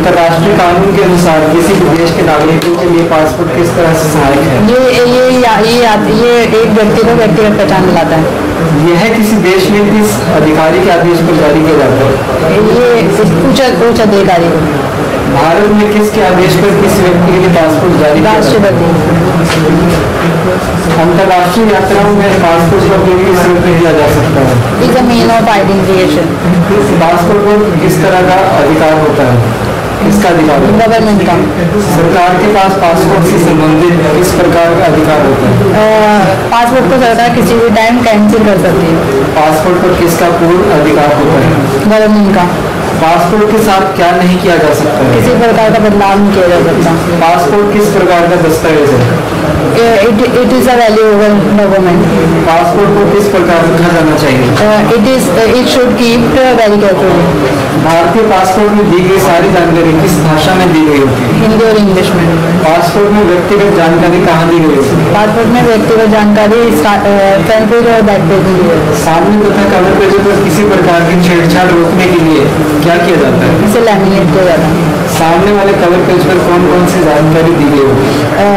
अंतर्राष्ट्रीय कानून के अनुसार किसी भी देश के नागरिकों के लिए पासपोर्ट किस तरह से सहायक है? ये एक व्यक्ति को व्यक्तिगत पहचान दिलाता है। यह किसी देश में किस अधिकारी के आदेश पर जारी किया जाता है? ये उच्च अधिकारी। भारत में किसके आदेश पर किसी व्यक्ति के लिए पासपोर्ट जारी किया जाता है? राष्ट्रपति। अंतर्राष्ट्रीय यात्राओं में पासपोर्ट का उपयोग किस रूप में किया जा सकता है? Is a mean of identification. Passport को किस तरह का अधिकार होता है? किसका अधिकार होता है? गवर्नमेंट का। सरकार के पास पासपोर्ट से संबंधित किस प्रकार का अधिकार होता है? पासपोर्ट को सरकार किसी भी टाइम कैंसिल कर सकती है। पासपोर्ट पर किसका पूर्ण अधिकार होता है? गवर्नमेंट का। पासपोर्ट के साथ क्या नहीं किया जा सकता है? किसी प्रकार का बदलाव नहीं किया जा सकता। पासपोर्ट किस प्रकार का दस्तावेज है? It is a valuable document. Passport को किस प्रकार रखा जाना चाहिए? It should keep very carefully. भारतीय पासपोर्ट में दी गई सारी जानकारी किस भाषा में दी गई होती है? हिंदी और इंग्लिश में। पासपोर्ट में व्यक्तिगत जानकारी कहाँ दी गई होती है? पासपोर्ट में व्यक्तिगत जानकारी फ्रंट पेज और बैक पेज में दी है। सामने तथा कवर पेजों पर किसी प्रकार की छेड़छाड़ रोकने के लिए क्या किया जाता है? इसे लैमिनेट किया जाता है। सामने वाले कवर पेज पर कौन कौन सी जानकारी दी गई होती है?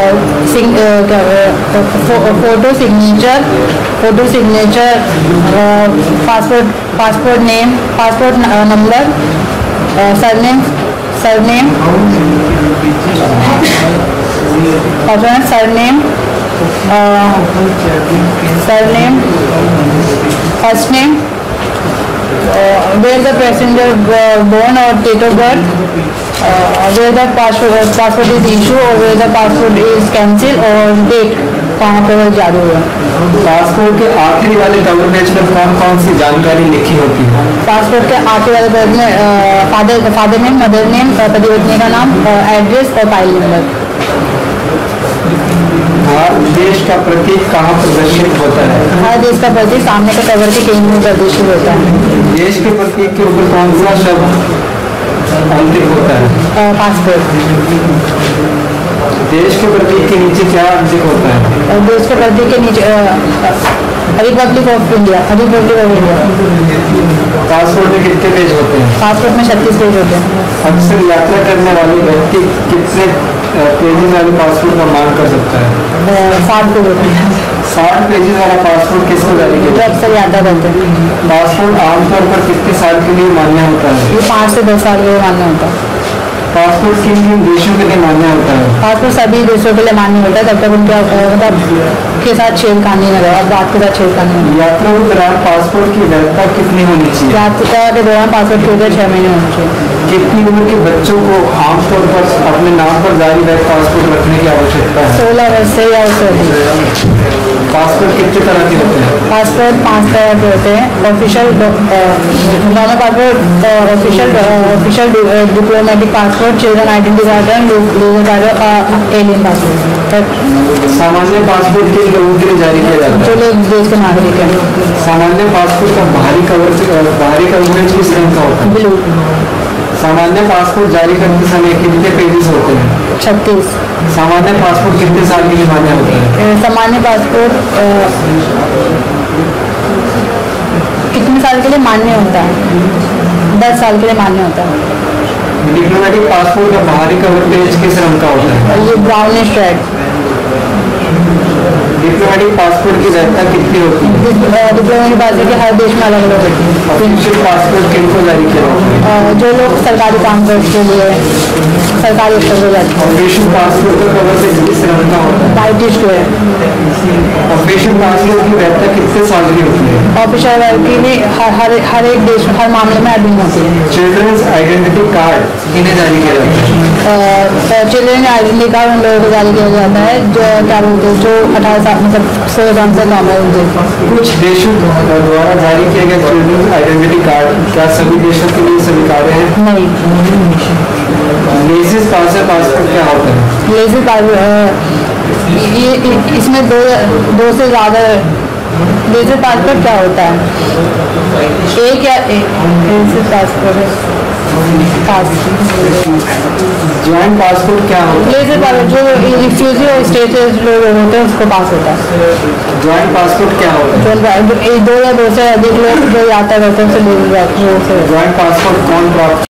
Photo signature, passport name, passport number, surname, first name, where the passenger born or date of birth, where the passport is issued or where the passport is cancelled और date कहाँ पर जारी हुआ। पासपोर्ट के आखिरी वाले कवर पेज पर कौन कौन सी जानकारी लिखी होती है? पासपोर्ट के आखिरी वाले पेज में फादर नेम, मदर नेम, पति पत्नी का नाम, एड्रेस और फाइल नंबर। भारत देश का प्रतीक कहाँ प्रदर्शित होता है? हर देश का प्रतीक सामने के कवर के केंद्र में प्रदर्शित होता है। देश के प्रतीक के ऊपर कौन सा शब्द अंकित होता है? पासपोर्ट। देश के प्रतीक के नीचे क्या अंकित होता है? देश के प्रतीक के नीचे रिपब्लिक ऑफ इंडिया। पासपोर्ट में कितने पेज होते हैं? पासपोर्ट में 36 पेज होते हैं। अक्सर यात्रा करने वाले व्यक्ति कितने पेजेस वाले पासपोर्ट का मांग कर सकता है? 60 पेज होते हैं। 60 पेजेस वाला पासपोर्ट किसको जारी किया? जो अक्सर यात्रा करते हैं। पासपोर्ट आमतौर पर कितने साल के लिए मान्य होता है? ये 5 से 10 साल के लिए मान्य होता है। पासपोर्ट किन किन देशों के लिए मान्य होता है? पासपोर्ट सभी देशों के लिए मान्य होता है, तब तक उनके मतलब के साथ छेड़खानी न रहे और बात के साथ छेड़खानी नहीं। यात्रा के दौरान पासपोर्ट की वैधता कितनी होनी चाहिए? यात्रा के दौरान पासपोर्ट की उम्र 6 महीने होनी चाहिए। कितनी उम्र के बच्चों को आमतौर पर अपने नाम पर जारी वैध पासपोर्ट रखने की आवश्यकता है? 16 वर्ष से या उससे अधिक। पासपोर्ट कितने तरह के होते हैं? पासपोर्ट 5 तरह के होते हैं। Official normal passport, official diplomatic passport, children identity card, legal card, alien passport. सामान्य पासपोर्ट किन लोगों के लिए जारी किया जाता है? जो लोग देश के नागरिक हैं। सामान्य पासपोर्ट का बाहरी कवरेज किस रंग का होता है? ब्लू। सामान्य पासपोर्ट जारी करते समय कितने पेजेस होते हैं? 36। सामान्य पासपोर्ट कितने साल के लिए मान्य होता है? सामान्य पासपोर्ट कितने साल के लिए मान्य होता है? 10 साल के लिए मान्य होता है। डिप्लोमेटिक पासपोर्ट का बाहरी कवर पेज किस रंग का होता है? ये ब्राउनिश रेड। डिप्लोमेटिक पासपोर्ट की वैधता कितनी होती है? डिप्लोमेटिक पासपोर्ट के हर देश में अलग अलग होती है। ऑफिशियल पासपोर्ट किनको जारी किया जाता है? जो लोग सरकारी काम के लिए सरकारी स्तर पर जाते हैं। ऑफिशियल पासपोर्ट का कवर पेज किस रंग का होता है? White square. ऑफिशियल पासपोर्ट की वैधता कितने साल की होती है? ऑफिशियल की भी हर एक देश हर मामले में अधीन होती है। चिल्ड्रंस आइडेंटिटी कार्ड किन्हें जारी किया जाता है? चिल्ड्रन आइडेंटिटी कार्ड उन लोगों को जारी किया जाता है जो क्या बोलते हैं, जो 18 साल मतलब 16 साल से कम है उनके। कुछ देशों द्वारा जारी किए गए चिल्ड्रन आइडेंटिटी कार्ड क्या सभी देशों के लिए स्वीकार्य है? नहीं। लेजिस पासपोर्ट क्या होता है? लेजिस ये इसमें दो से ज़्यादा लेजिस पासपोर्ट क्या होता है? एक या लेजिस पासपोर्ट ज्वाइंट पासपोर्ट क्या होता है? लेजिस पासपोर्ट जो रिफ्यूजी और स्टेटस लोग होते हैं उसको पास होता है। ज्वाइंट पासपोर्ट क्या होता है? 2 या 2 से अधिक लोग जो यात्रा करते हैं उसे लेजिस पासपोर्ट। ज्वाइंट पासपोर्ट कौन प्राप्त